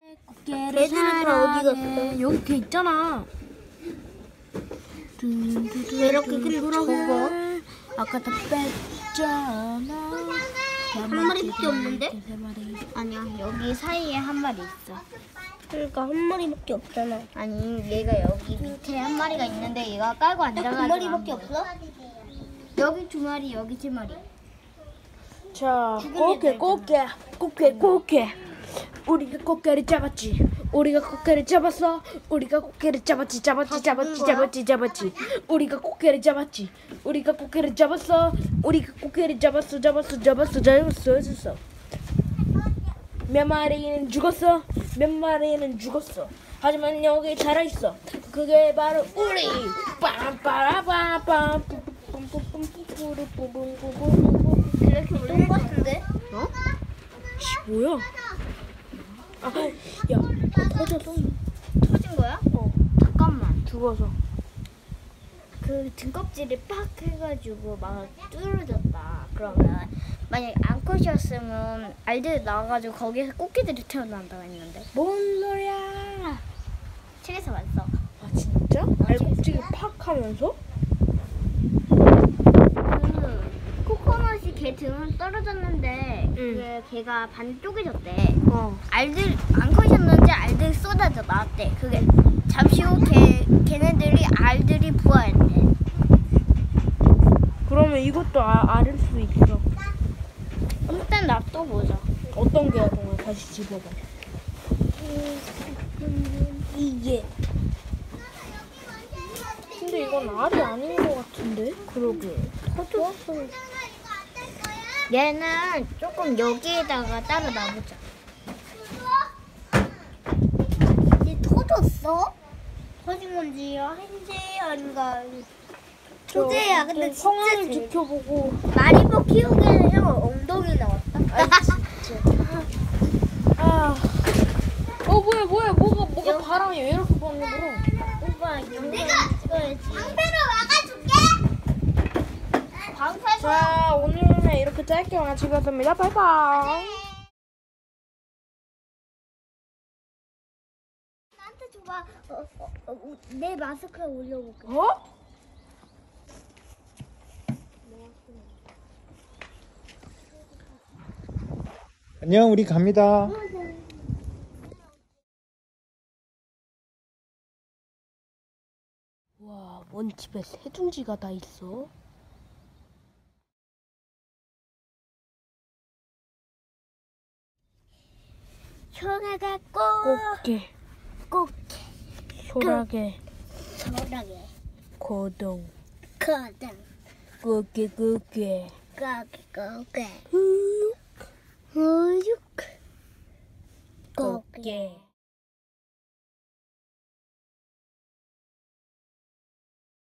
걔들은 다 어디 갔어? 여기 걔 있잖아. 왜 이렇게 근데 적어? 아까 다 뺐잖아. 한 마리밖에 없는데? 세 마리. 아니야, 여기 사이에 한 마리 있어. 그러니까 한 마리밖에 없잖아. 아니, 얘가 여기 밑에 한 마리가 있는데 얘가 깔고 앉아가지고 두 마리밖에 없어? 여기 두 마리, 여기 세 마리. 자, 꽃게. 우리가 꽃게를 잡았지. 우리가 꽃게를 잡았어. 우리가 꽃게를 잡았지. 우리가 꽃게를 잡았지. 우리가 꽃게를 잡았어. 우리가 꽃게를 잡았어. 몇 마리는 죽었어. 몇 마리는 죽었어. 하지만 여기 살아있어. 그게 바로 우리. 빰빠라빰빰. 이렇게 올린 것 같은데? 어? 뭐야? 아, 야, 터졌어. 터진 거야? 잠깐만. 죽어서. 그 등껍질이 팍 해가지고 막 뚫어졌다. 그러면 만약 안 컷이었으면 알들이 나와가지고 거기에서 꽃게들이 태어난다고 했는데 뭔 소리야? 책에서 봤어. 아, 진짜? 알꼭지기 팍 하면서? 코코넛이 걔 등을 떨어졌는데 그게 걔가 반 쪼개졌대. 알들 안 컷이었는지 알들이 쏟아져 나왔대. 그게 잠시 후 걔네들이 알들이 부화했대. 그러면 이것도 알을 수 있어. 일단 놔둬보자. 어떤 게야, 동아? 다시 집어봐. 이게 근데 이건 알이 아닌 것 같은데? 그러게. 터졌어. 얘는 조금 여기에다가 따로 놔보자. 얘 터졌어? 터진 건지 아닌지 아닌가. 소재야, 근데 진짜 성황을 지켜보고. 마리모 키우기에는 형 엉덩이 나왔다. 뭐가 바람이 왜 이렇게 부는 거야? 오빠 내가 찍어야지. 방패로 막아줄게. 방패로. 자, 오늘은 이렇게 짧게 마치겠습니다. 바이바이. 나한테 줘봐. 내 마스크에 올려볼게. 어? 안녕, 우리 갑니다. 와, 뭔 집에 새둥지가 다 있어? 소라가 꽃게, 소라게, 소라게 고동, 거당 꽃게, 거기 우육, 우육 꽃게.